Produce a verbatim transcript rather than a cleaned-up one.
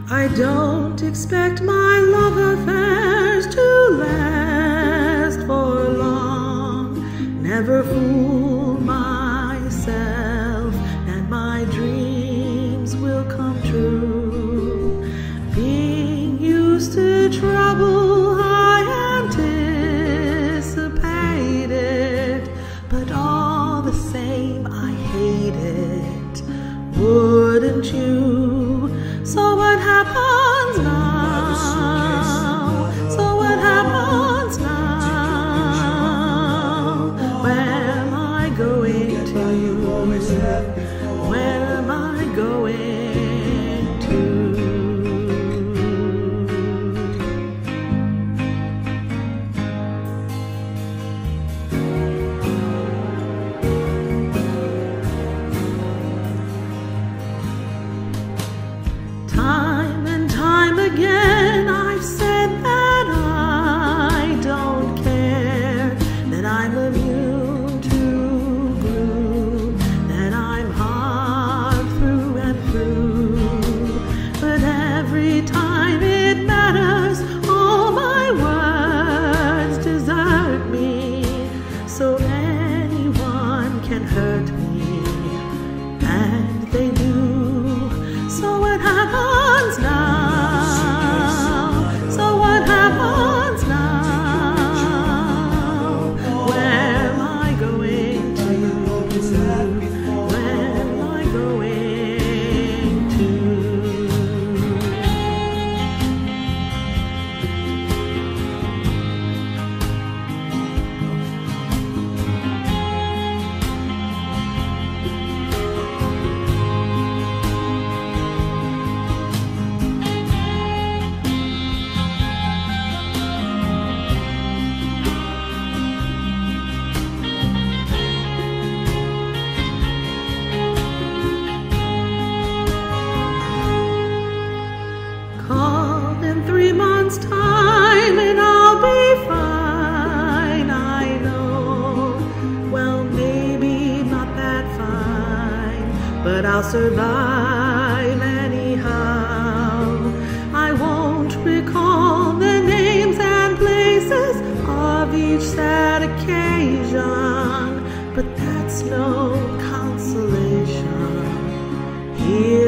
I don't expect my love affairs to last for long. Never fool myself, and my dreams will come true. Being used to trouble, I anticipated, but all the same I hate it, wouldn't you? So what happens now? So what happens now? Where am I going to? Where am I going to? Time and time again I've said that I don't care, that I'm immune to gloom, that I'm hard through and through. But every time it matters, all my words desert me. So anyone can hurt me, and they do. So what happens now? So what happens now? Where am I going to? Where am I going to? Call in three months' time and I'll be fine, I know. Well, maybe not that fine, but I'll survive anyhow. I won't recall the names and places of each sad occasion, but that's no consolation. Here